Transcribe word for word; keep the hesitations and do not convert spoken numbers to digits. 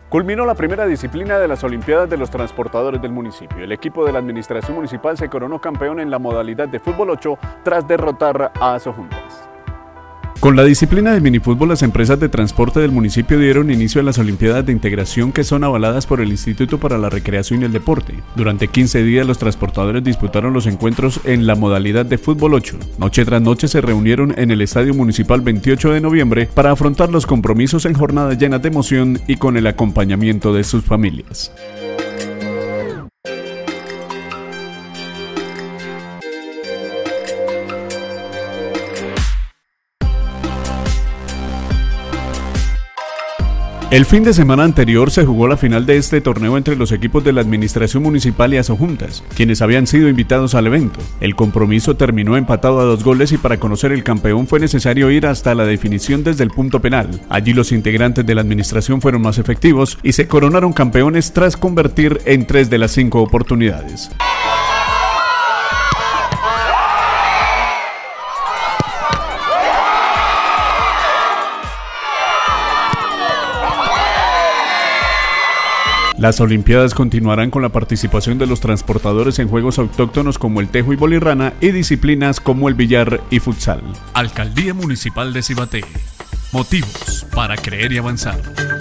Culminó la primera disciplina de las Olimpiadas de los Transportadores del municipio. El equipo de la Administración Municipal se coronó campeón en la modalidad de fútbol ocho tras derrotar a Asojuntas. Con la disciplina de minifútbol, las empresas de transporte del municipio dieron inicio a las Olimpiadas de Integración que son avaladas por el Instituto para la Recreación y el Deporte. Durante quince días los transportadores disputaron los encuentros en la modalidad de fútbol ocho. Noche tras noche se reunieron en el Estadio Municipal veintiocho de noviembre para afrontar los compromisos en jornadas llenas de emoción y con el acompañamiento de sus familias. El fin de semana anterior se jugó la final de este torneo entre los equipos de la Administración Municipal y Asojuntas, quienes habían sido invitados al evento. El compromiso terminó empatado a dos goles y para conocer el campeón fue necesario ir hasta la definición desde el punto penal. Allí los integrantes de la administración fueron más efectivos y se coronaron campeones tras convertir en tres de las cinco oportunidades. Las Olimpiadas continuarán con la participación de los transportadores en juegos autóctonos como el tejo y bolirrana y disciplinas como el billar y futsal. Alcaldía Municipal de Cibaté. Motivos para creer y avanzar.